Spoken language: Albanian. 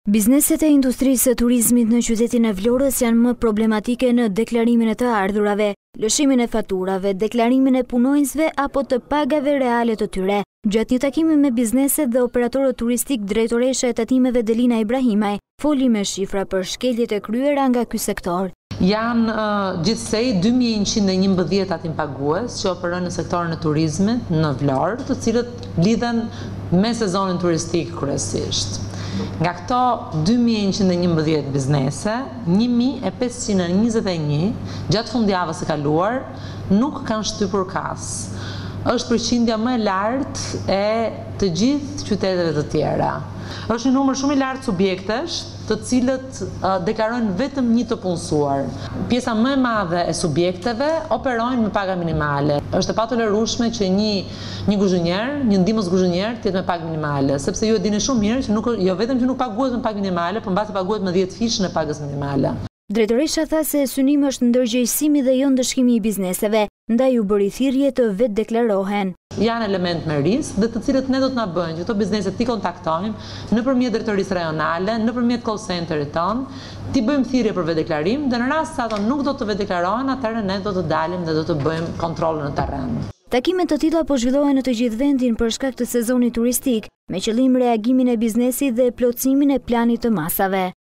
Bizneset e industrisë së turizmit në qytetin e Vlorës janë më problematike në deklarimin e të ardhurave, lëshimin e faturave, deklarimin e punonjësve apo të pagave reale të tyre. Gjatë një takimi me bizneset dhe operatorët turistik, Drejtorja e Tatimeve Delina Ibrahimaj foli me shifra për shkeljet e kryera nga ky sektor. Janë gjithsej 2111 tatim pagues që operojnë në sektorin e turizmit në Vlorë, të cilët lidhen me sezonin turistik kryesisht. Nga këto 2111 biznese, 1521 gjatë fundjavës së kaluar nuk kanë shtypur kasë. Është përqindja më e lartë e të gjithë qyteteve të tjera. Është një numër shumë i lartë subjektesh, të cilët deklarojnë vetëm një të punësuar. Pjesa më e madhe e subjekteve operojnë me paga minimale. Është e patolerueshme që një guzhinier, një ndihmës guzhinier të jetë me pagë minimale, sepse ju e dini shumë mirë që jo vetëm që nuk paguhet me pagë minimale, por mbasi paguhet me 10 fishën e pagës minimale. Drejtorja tha se synimi është ndërgjegjësimi dhe jo ndëshkimi i bizneseve, ndaj u bëri thirrje të vetë deklarohen. Janë element me risk dhe të cilët ne do të na bëjnë që këto bizneset t'i kontaktojmë nëpërmjet drejtorisë rajonale, nëpërmjet call centerit ton, t'i bëjmë thirrje për vetdeklarim dhe në rast se ato nuk do të vetdeklarohen, atëherë ne do të dalim dhe do të bëjmë kontroll në terren. Takimet të tilla po zhvillohen në të gjithë vendin për shkak të sezonit turistik, me qëllim reagimin e biznesit dhe plotësimin e planit të masave.